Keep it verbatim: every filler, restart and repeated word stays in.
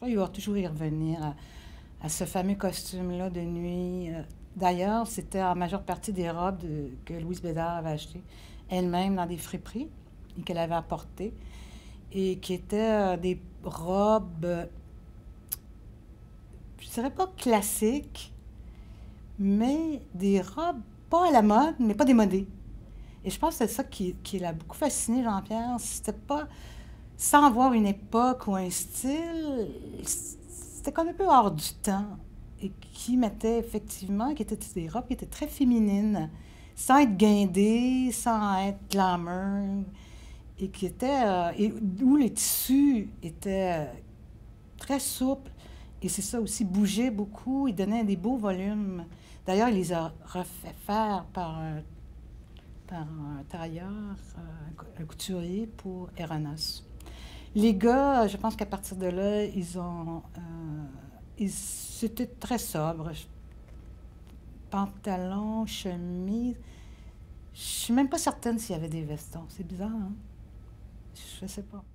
crois qu'il va toujours y revenir à, à ce fameux costume-là de nuit. Euh, D'ailleurs, c'était en majeure partie des robes de- que Louise Bédard avait achetées elle-même dans des friperies et qu'elle avait apportées et qui étaient euh, des robes, euh, je dirais pas classiques, mais des robes pas à la mode, mais pas démodées. Et je pense que c'est ça qui, qui l'a beaucoup fasciné, Jean-Pierre. C'était pas, sans avoir une époque ou un style, c'était comme un peu hors du temps. Et qui mettait effectivement, qui étaient des robes qui étaient très féminines, sans être guindées, sans être glamour, et qui étaient, euh, et où les tissus étaient euh, très souples. Et c'est ça aussi, bougeaient beaucoup, ils donnaient des beaux volumes. D'ailleurs, il les a refait faire par un par un tailleur, euh, un couturier pour Eranos. Les gars, je pense qu'à partir de là, ils ont. Euh, ils, c'était très sobre. Pantalon, chemise. Je suis même pas certaine s'il y avait des vestons. C'est bizarre, hein? Je sais pas.